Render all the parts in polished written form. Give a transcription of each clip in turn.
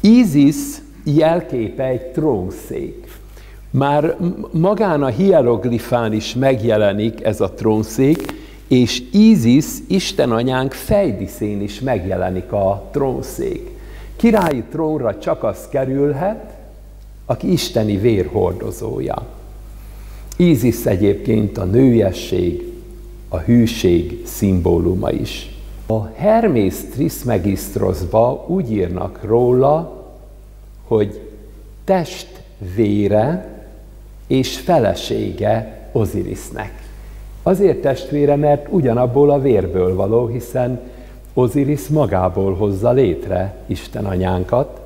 Ízisz jelképe egy trónszék. Már magán a hieroglifán is megjelenik ez a trónszék, és Ízisz, Istenanyánk fejdíszén is megjelenik a trónszék. Királyi trónra csak az kerülhet, aki isteni vérhordozója. Ízisz egyébként a nőiesség, a hűség szimbóluma is. A Hermész Trismegistroszba úgy írnak róla, hogy testvére és felesége Ozirisznek. Azért testvére, mert ugyanabból a vérből való, hiszen Ozirisz magából hozza létre Istenanyánkat,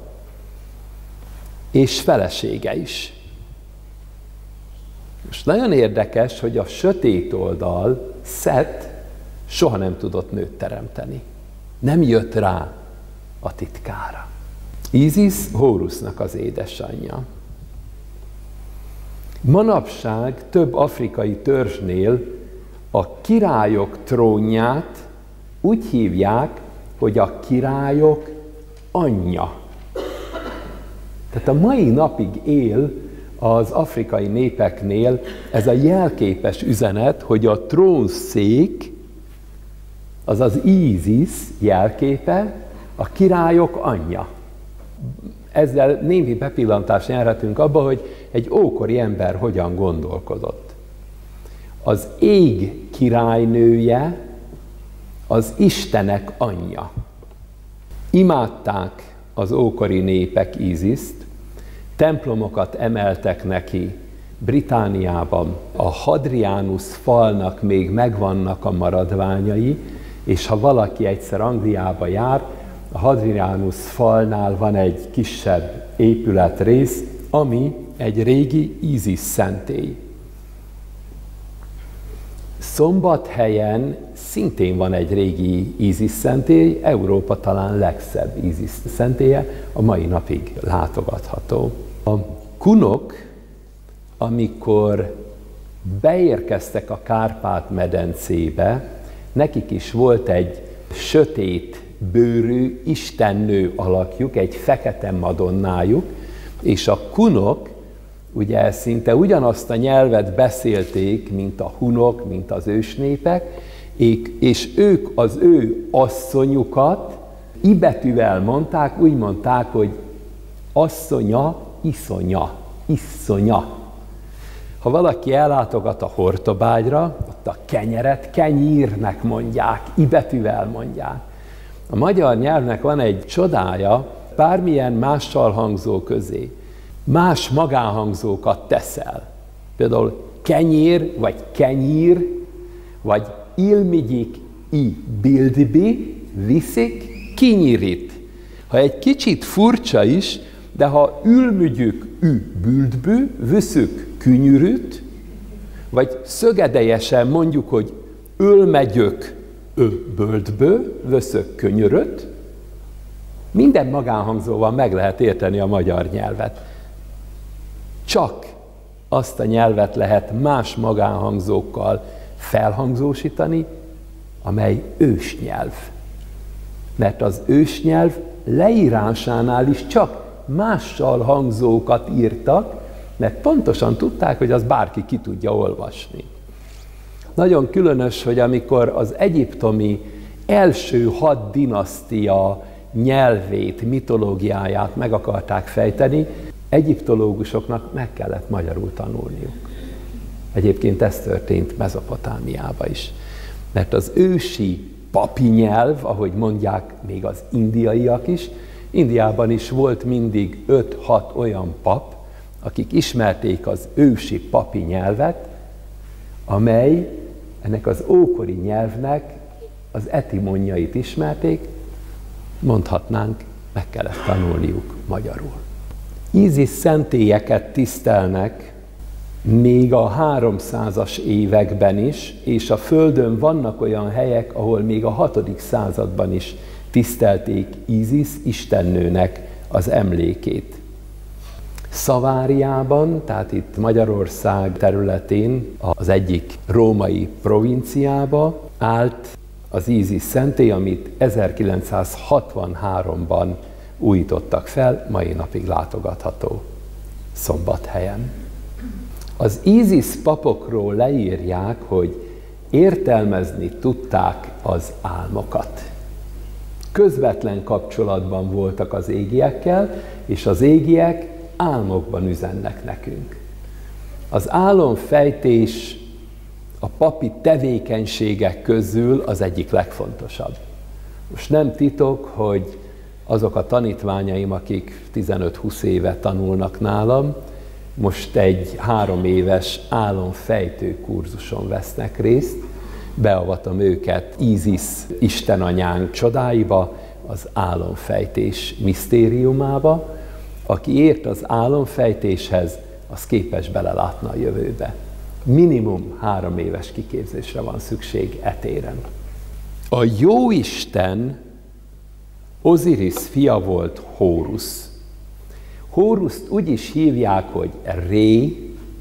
és felesége is. Most nagyon érdekes, hogy a sötét oldal, Szet, soha nem tudott nőt teremteni. Nem jött rá a titkára. Ízisz Hórusznak az édesanyja. Manapság több afrikai törzsnél a királyok trónját úgy hívják, hogy a királyok anyja. Tehát a mai napig él az afrikai népeknél ez a jelképes üzenet, hogy a trónszék, azaz Ízisz jelképe, a királyok anyja. Ezzel némi bepillantást nyerhetünk abba, hogy egy ókori ember hogyan gondolkodott. Az ég királynője az Istenek anyja. Imádták az ókori népek Íziszt, templomokat emeltek neki Britániában. A Hadrianus falnak még megvannak a maradványai, és ha valaki egyszer Angliába jár, a Hadrianus falnál van egy kisebb épületrész, ami egy régi Ízisz szentély. Szombathelyen szintén van egy régi Ízisz szentély, Európa talán legszebb Ízisz szentélye, a mai napig látogatható. A kunok, amikor beérkeztek a Kárpát-medencébe, nekik is volt egy sötét bőrű istennő alakjuk, egy fekete madonnájuk, és a kunok ugye szinte ugyanazt a nyelvet beszélték, mint a hunok, mint az ősnépek, és ők az ő asszonyukat i-betűvel mondták, úgy mondták, hogy asszonya, iszonya,isszonya. Ha valaki ellátogat a Hortobágyra, ott a kenyeret kenyírnek mondják, i-betűvel mondják. A magyar nyelvnek van egy csodája, bármilyen mással hangzó közé más magánhangzókat teszel. Például kenyér, vagy kenyír, vagy ilmigyik i bildbi, viszik, kinyirit. Ha egy kicsit furcsa is, de ha ülmügyük ü büldbű, vüszük künyürüt, vagy szögedelyesen mondjuk, hogy ölmegyök ö böldbő, vöszök könyöröt, minden magánhangzóval meg lehet érteni a magyar nyelvet. Csak azt a nyelvet lehet más magánhangzókkal felhangzósítani, amely ősnyelv. Mert az ősnyelv leírásánál is csak mással hangzókat írtak, mert pontosan tudták, hogy az bárki ki tudja olvasni. Nagyon különös, hogy amikor az egyiptomi első 6 dinasztia nyelvét, mitológiáját meg akarták fejteni, egyiptológusoknak meg kellett magyarul tanulniuk. Egyébként ez történt Mezopotámiában is. Mert az ősi papi nyelv, ahogy mondják még az indiaiak is, Indiában is volt mindig 5-6 olyan pap, akik ismerték az ősi papi nyelvet, amely ennek az ókori nyelvnek az etimóniait ismerték, mondhatnánk, meg kellett tanulniuk magyarul. Ízisz szentélyeket tisztelnek még a 300-as években is, és a Földön vannak olyan helyek, ahol még a 6. században is tisztelték Ízisz istennőnek az emlékét. Szaváriában, tehát itt Magyarország területén, az egyik római provinciába állt az Ízisz szentély, amit 1963-ban újítottak fel, mai napig látogatható Szombathelyen. Az ISIS papokról leírják, hogy értelmezni tudták az álmokat. Közvetlen kapcsolatban voltak az égiekkel, és az égiek álmokban üzennek nekünk. Az álomfejtés a papi tevékenységek közül az egyik legfontosabb. Most nem titok, hogy azok a tanítványaim, akik 15-20 éve tanulnak nálam, most egy 3 éves álomfejtő kurzuson vesznek részt, beavatom őket Ízisz istenanyánk csodáiba, az álomfejtés misztériumába. Aki ért az álomfejtéshez, az képes belelátni a jövőbe. Minimum 3 éves kiképzésre van szükség etéren. A Jóisten Oziris fia volt Hórusz. Hóruszt úgy is hívják, hogy Ré,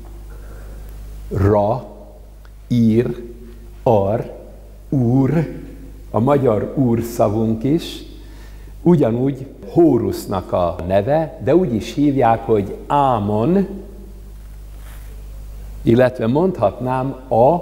Ra, Ír, Ar, Úr, a magyar úr szavunk is, ugyanúgy Hórusznak a neve, de úgy is hívják, hogy Ámon, illetve mondhatnám a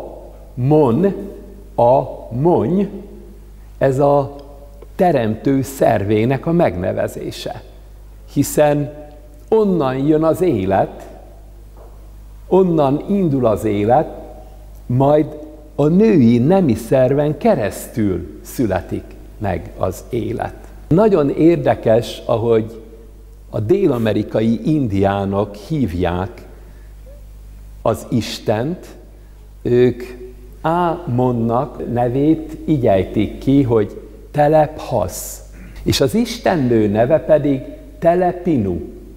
Mony, ez a teremtő szervének a megnevezése. Hiszen onnan jön az élet, onnan indul az élet, majd a női nemi szerven keresztül születik meg az élet. Nagyon érdekes, ahogy a dél-amerikai indiánok hívják az Istent, ők Ámonnak nevét így ejtik ki, hogy Telephasz, és az istennő neve pedig Telepinu,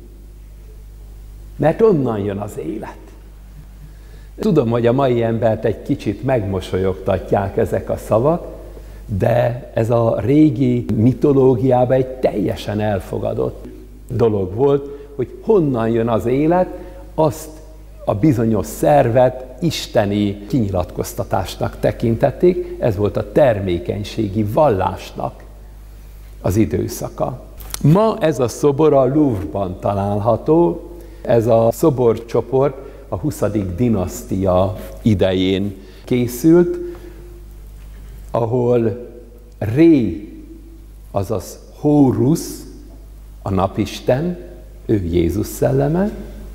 mert onnan jön az élet. Tudom, hogy a mai embert egy kicsit megmosolyogtatják ezek a szavak, de ez a régi mitológiában egy teljesen elfogadott dolog volt, hogy honnan jön az élet, azt a bizonyos szervet isteni kinyilatkoztatásnak tekintették, ez volt a termékenységi vallásnak az időszaka. Ma ez a szobor a Louvre-ban található, ez a szoborcsoport a 20. dinasztia idején készült, ahol Ré, azaz Hórusz, a napisten, ő Jézus szelleme,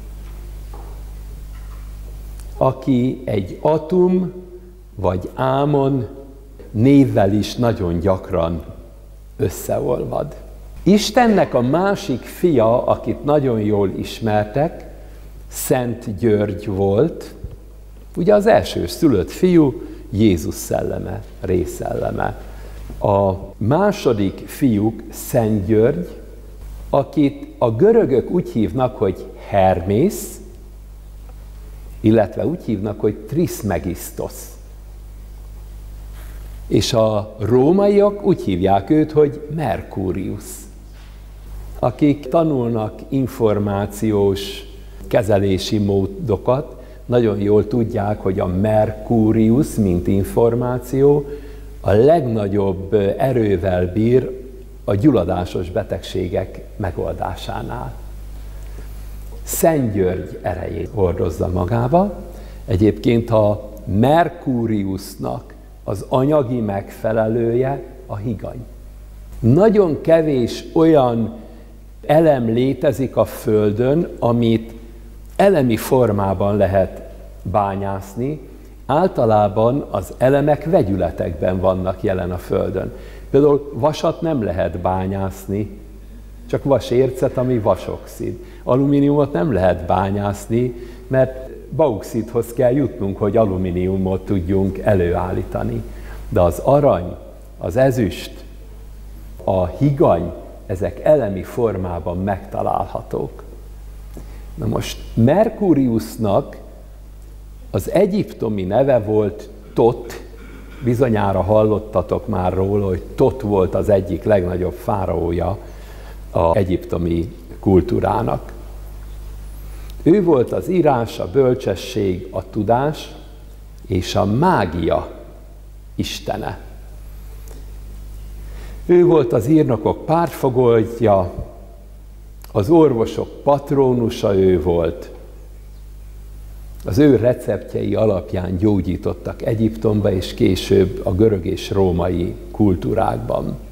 aki egy Atum vagy Ámon névvel is nagyon gyakran összeolvad. Istennek a másik fia, akit nagyon jól ismertek, Szent György volt, ugye az első szülött fiú, Jézus szelleme, Ré szelleme. A második fiúk Szent György, akit a görögök úgy hívnak, hogy Hermész, illetve úgy hívnak, hogy Trismegistos. És a rómaiak úgy hívják őt, hogy Merkurius. Akik tanulnak információs kezelési módokat, nagyon jól tudják, hogy a Merkurius, mint információ, a legnagyobb erővel bír a gyulladásos betegségek megoldásánál. Szent György erejét hordozza magába. Egyébként a Merkuriusnak az anyagi megfelelője a higany. Nagyon kevés olyan elem létezik a Földön, amit elemi formában lehet bányászni. Általában az elemek vegyületekben vannak jelen a Földön. Például vasat nem lehet bányászni, csak vasércet, ami vasoxid. Alumíniumot nem lehet bányászni, mert bauxithoz kell jutnunk, hogy alumíniumot tudjunk előállítani. De az arany, az ezüst, a higany, ezek elemi formában megtalálhatók. Na most Merkuriusnak az egyiptomi neve volt Tot, bizonyára hallottatok már róla, hogy Tot volt az egyik legnagyobb fáraója az egyiptomi kultúrának. Ő volt az írás, a bölcsesség, a tudás és a mágia istene. Ő volt az írnokok pártfogoltja, Az orvosok patrónusa ő volt. Az ő receptjei alapján gyógyítottak Egyiptomba és később a görög és római kultúrákban.